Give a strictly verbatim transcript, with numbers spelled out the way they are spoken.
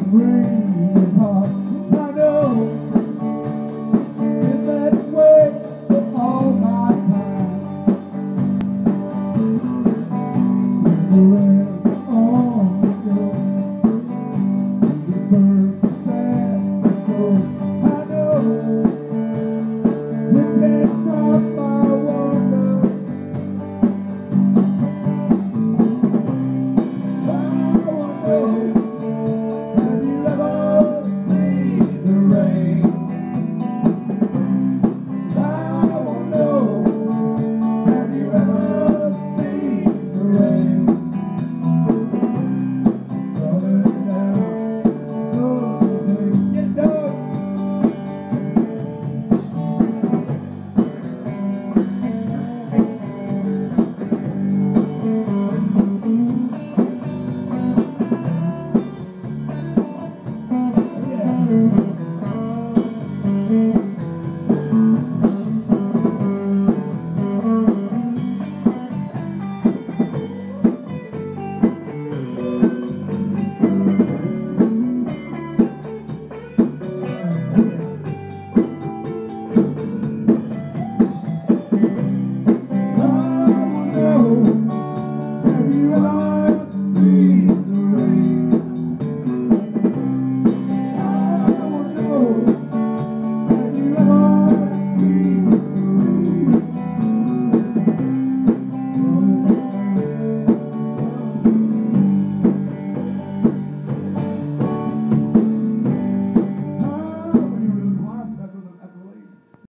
rain is hot. I know it's that way for all my time. Forever on the go, the birds fast go. I know you can't stop my wonder. I wonder, have you ever seen the rain? I wonder, have you ever seen the rain? Coming down, slowly, get down. I know